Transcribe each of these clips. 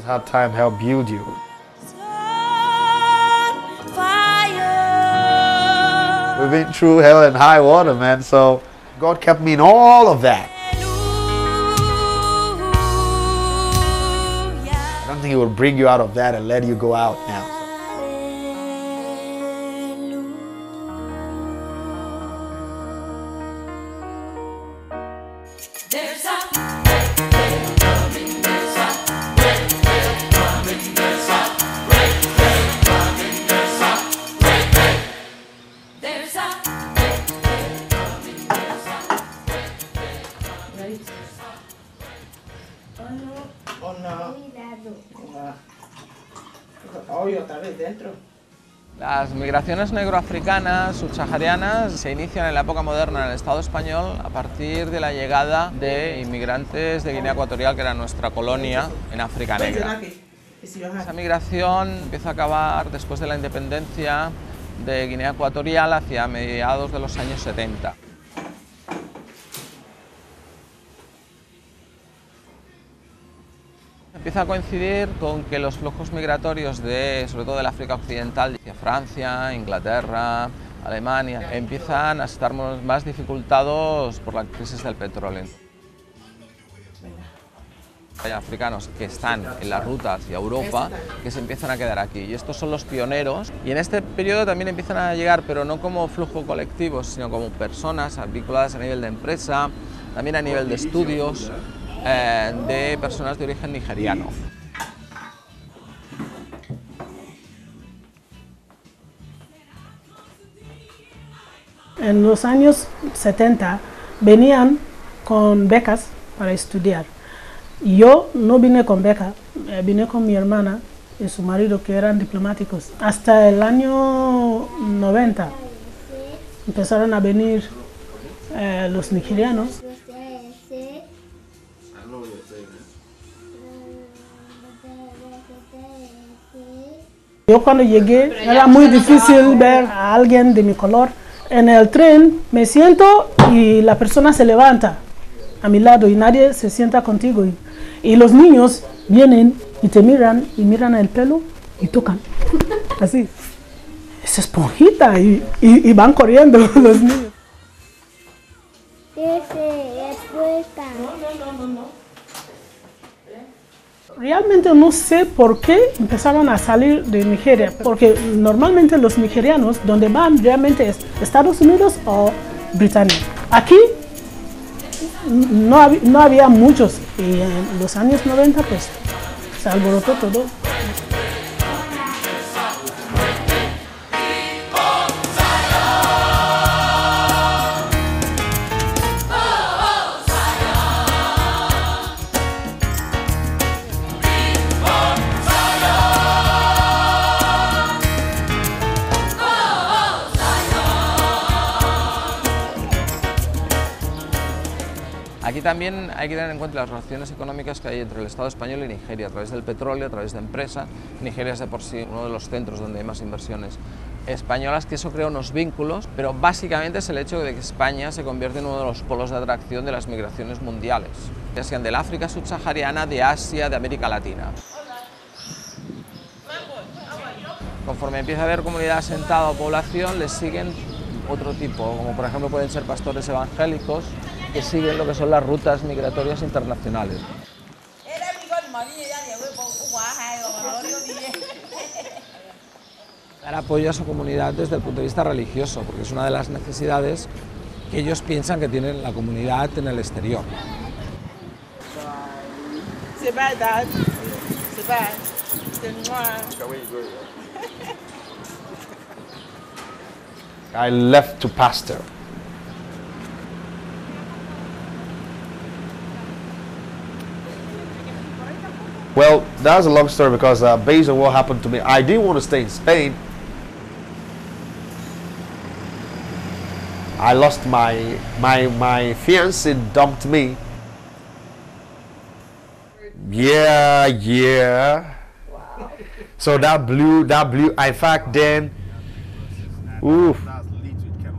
Hard time helped build you. We've been through hell and high water, man, so God kept me in all of that. I don't think He will bring you out of that and let you go out now. Las migraciones negroafricanas, subsaharianas, se inician en la época moderna en el Estado español a partir de la llegada de inmigrantes de Guinea Ecuatorial, que era nuestra colonia en África Negra. Esa migración empieza a acabar después de la independencia de Guinea Ecuatorial hacia mediados de los años 70. Empieza a coincidir con que los flujos migratorios sobre todo del África Occidental hacia Francia, Inglaterra, Alemania, empiezan a estar más dificultados por la crisis del petróleo. Hay africanos que están en la ruta hacia Europa que se empiezan a quedar aquí, y estos son los pioneros, y en este periodo también empiezan a llegar, pero no como flujo colectivo, sino como personas vinculadas a nivel de empresa, también a nivel de estudios, de personas de origen nigeriano. En los años 70 venían con becas para estudiar. Yo no vine con beca, vine con mi hermana y su marido, que eran diplomáticos. Hasta el año 90 empezaron a venir los nigerianos. Yo cuando llegué era muy difícil ver a alguien de mi color. En el tren me siento y la persona se levanta a mi lado y nadie se sienta contigo. Y los niños vienen y te miran y miran el pelo y tocan. Así. Es esponjita y van corriendo los niños. Realmente no sé por qué empezaron a salir de Nigeria, porque normalmente los nigerianos donde van realmente es Estados Unidos o Britania. Aquí no había muchos, y en los años 90 pues se alborotó todo. Aquí también hay que tener en cuenta las relaciones económicas que hay entre el Estado español y Nigeria, a través del petróleo, a través de empresas. Nigeria es de por sí uno de los centros donde hay más inversiones españolas, que eso crea unos vínculos, pero básicamente es el hecho de que España se convierte en uno de los polos de atracción de las migraciones mundiales, ya sean del África subsahariana, de Asia, de América Latina. Conforme empieza a haber comunidad asentada o población, les siguen otro tipo, como por ejemplo pueden ser pastores evangélicos, que siguen lo que son las rutas migratorias internacionales. Dar apoyo a su comunidad desde el punto de vista religioso, porque es una de las necesidades que ellos piensan que tiene la comunidad en el exterior. I left to pastor. Well, that's a long story because based on what happened to me, I didn't want to stay in Spain. I lost my fiancée dumped me. Yeah. Wow. So that blew. In fact, then, oof.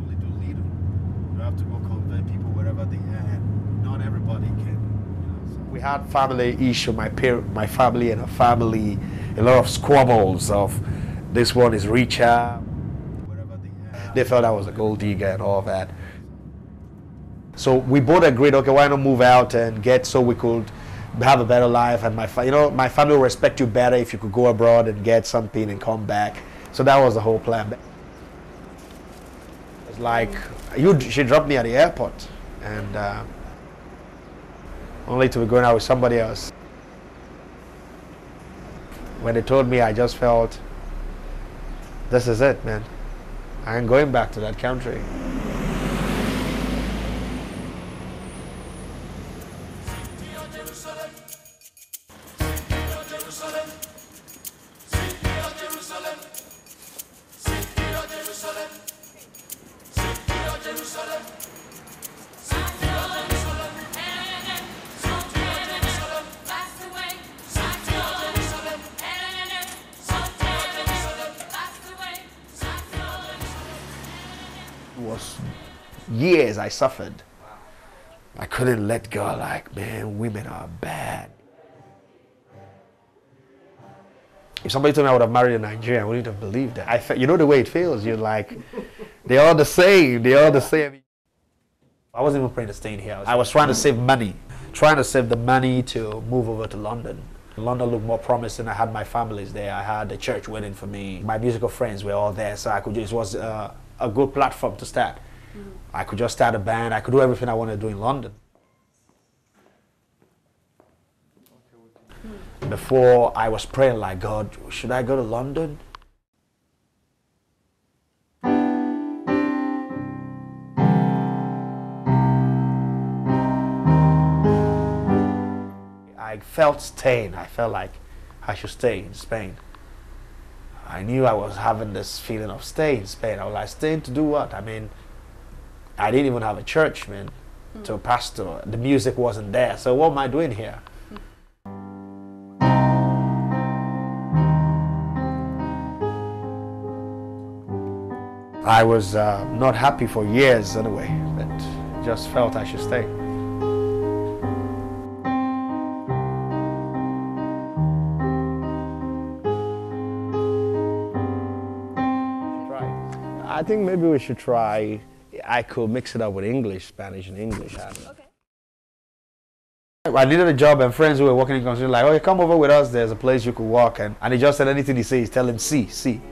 We We had family issue, my family and a family, a lot of squabbles of this one is richer. They felt I was a gold digger and all that. So we both agreed, okay, why not move out and get so we could have a better life, and my family will respect you better if you could go abroad and get something and come back. So that was the whole plan. It's like she dropped me at the airport, and only to be going out with somebody else. When they told me, I just felt, this is it, man. I ain't going back to that country. Was years I suffered. I couldn't let go. Like, man, women are bad. If somebody told me I would have married a Nigerian, I wouldn't have believed that. I felt, you know the way it feels. You're like, they're all the same. They're all the same. I wasn't even praying to stay in here. I was trying to save money, trying to save the money to move over to London. London looked more promising. I had my families there. I had the church waiting for me. My musical friends were all there, so I could just, it was a good platform to start. I could just start a band. I could do everything I wanted to do in London. Before I was praying like, God, should I go to London? I felt staying. I felt like I should stay in Spain. I knew I was having this feeling of staying in Spain. I was like, staying to do what? I mean, I didn't even have a church, man, to pastor. The music wasn't there. So what am I doing here? I was not happy for years anyway, but just felt I should stay. I think maybe we should try, I could mix it up with English, Spanish and English. Okay. I needed a job, and friends who were working in construction like, oh, you come over with us, there's a place you could work. And he just said anything he says, tell him sí.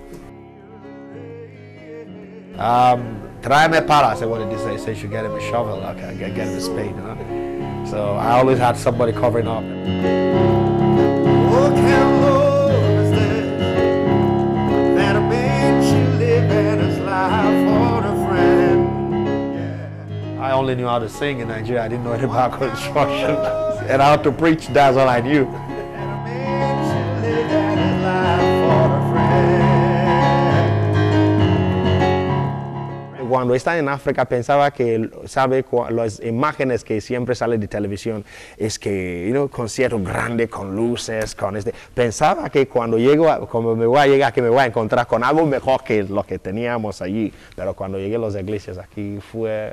Tráeme pala. I said, what did he say? He said, you should get him a shovel. Okay, get him a spade. Huh? So I always had somebody covering up. What kind of love is this that makes you live in his life for a friend? Yeah. I only knew how to sing in Nigeria. I didn't know anything about construction. And how to preach, that's all I knew. Cuando estaba en África pensaba que, sabe, las imágenes que siempre salen de televisión es que, concierto grande con luces, con pensaba que cuando me voy a llegar, que me voy a encontrar con algo mejor que lo que teníamos allí. Pero cuando llegué a las iglesias aquí fue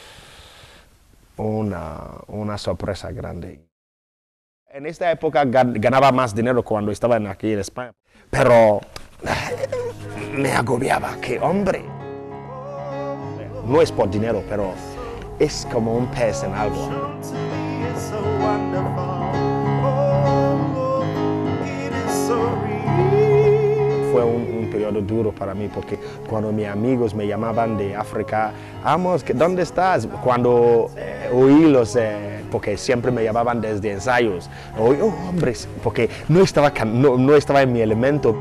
una sorpresa grande. En esta época ganaba más dinero cuando estaba aquí en España, pero me agobiaba, que hombre. No es por dinero, pero es como un pez en agua. Fue un periodo duro para mí porque cuando mis amigos me llamaban de África, vamos, ¿dónde estás? Cuando oí porque siempre me llamaban desde ensayos, oí, oh, hombre, porque no estaba en mi elemento.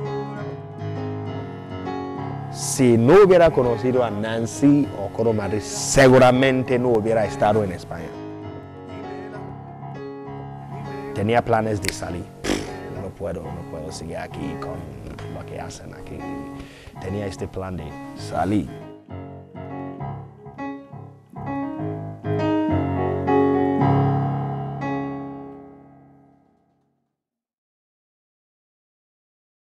Si no hubiera conocido a Nancy o Coro Madrid, seguramente no hubiera estado en España. Tenía planes de salir. No puedo seguir aquí con lo que hacen aquí. Tenía este plan de salir.